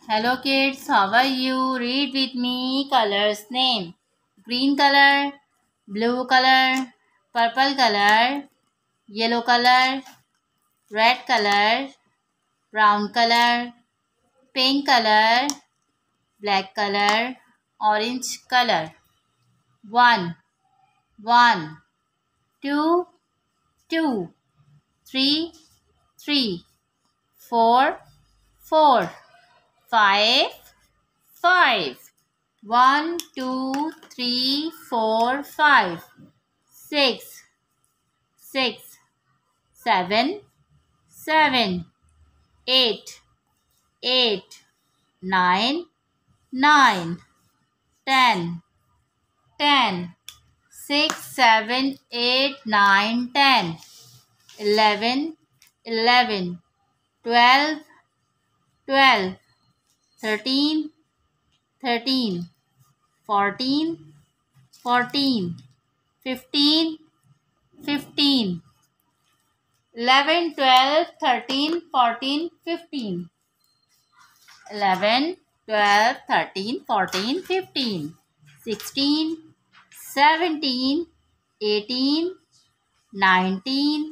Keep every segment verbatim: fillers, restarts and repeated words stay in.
Hello kids, how are you? Read with me colors name. Green color, blue color, purple color, yellow color, red color, brown color, pink color, black color, orange color. One, one, two, two, three, three, four, four, five, five. One, two, three, four, five, six, six, seven, seven, eight, eight, nine, nine, ten, ten, six, seven, eight, nine, ten, eleven, eleven, twelve, twelve, thirteen, thirteen, fourteen, fourteen, fifteen, fifteen, eleven, twelve, thirteen, fourteen, fifteen, eleven, twelve, thirteen, fourteen, fifteen, sixteen, seventeen, eighteen, nineteen,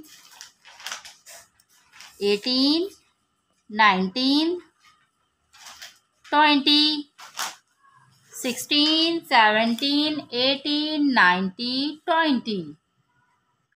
eighteen, nineteen, twenty, sixteen, seventeen, eighteen, nineteen, twenty.